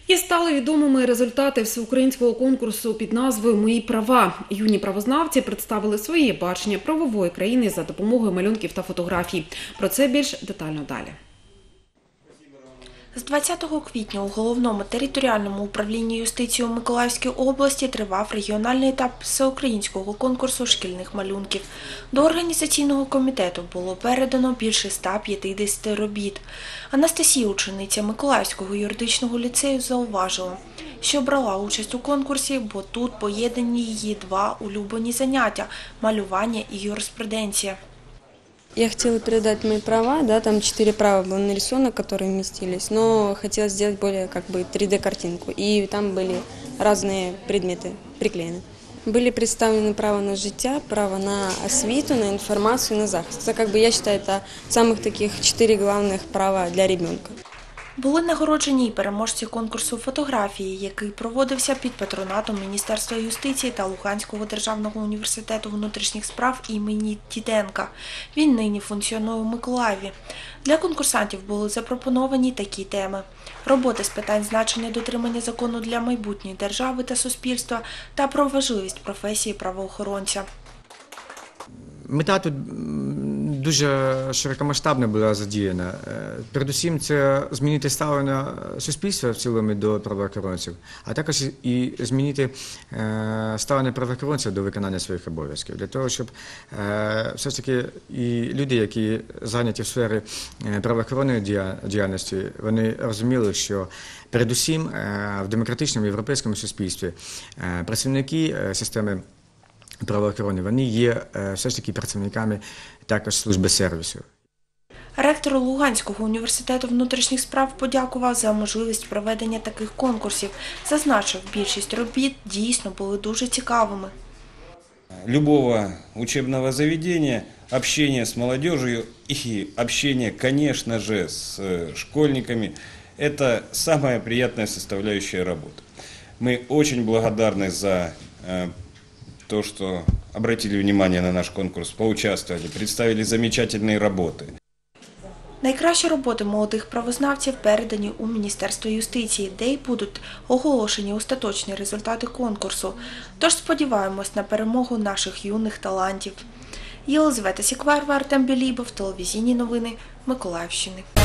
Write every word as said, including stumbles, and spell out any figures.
І стали відомими результати всеукраїнського конкурсу під назвою «Мої права». Юні правознавці представили своє бачення правової країни за допомогою малюнків та фотографій. Про це більш детально далі. З двадцятого квітня у Головному територіальному управлінні юстиції у Миколаївській області тривав регіональний етап всеукраїнського конкурсу шкільних малюнків. До організаційного комітету було передано більше ста п'ятдесяти робіт. Анастасія, учениця Миколаївського юридичного ліцею, зауважила, що брала участь у конкурсі, бо тут поєднані її два улюблені заняття – малювання і юриспруденція. Я хотела передать мои права, да, там четыре права было нарисовано, которые вместились, но хотела сделать более как бы три дэ картинку, и там были разные предметы приклеены. Были представлены право на життя, право на освіту, на информацию, на захист. Это, как бы, я считаю, это самых таких четыре главных права для ребенка. Були нагороджені й переможці конкурсу фотографії, який проводився під патронатом Міністерства юстиції та Луганського державного університету внутрішніх справ імені Діденка. Він нині функціонує у Миколаєві. Для конкурсантів були запропоновані такі теми – роботи з питань значення дотримання закону для майбутньої держави та суспільства та про важливість професії правоохоронця. Мета тут дуже широкомасштабна була задіяна. Передусім, це змінити ставлення суспільства в цілому до правоохоронців, а також і змінити ставлення правоохоронців до виконання своїх обов'язків. Для того, щоб все ж таки і люди, які зайняті в сфері правоохоронної діяльності, вони розуміли, що передусім в демократичному європейському суспільстві працівники системи правоохорони, вони є все ж таки працівниками також служби сервісу. Ректор Луганського університету внутрішніх справ подякував за можливість проведення таких конкурсів. Зазначив, більшість робіт дійсно були дуже цікавими. Любого учебного заведения, общение с молодежью и общение, конечно же, с школьниками – это самая приятная составляющая работы. Мы очень благодарны за то, что обратили внимание на наш конкурс, поучаствовали, представили замечательные работы. Найкращі роботи молодих правознавців передані у Міністерство юстиції, де й будуть оголошені остаточні результати конкурсу. Тож сподіваємось на перемогу наших юних талантів. Єлизавета Сікварова, Артем Білібов, телевізійні новини Миколаївщини.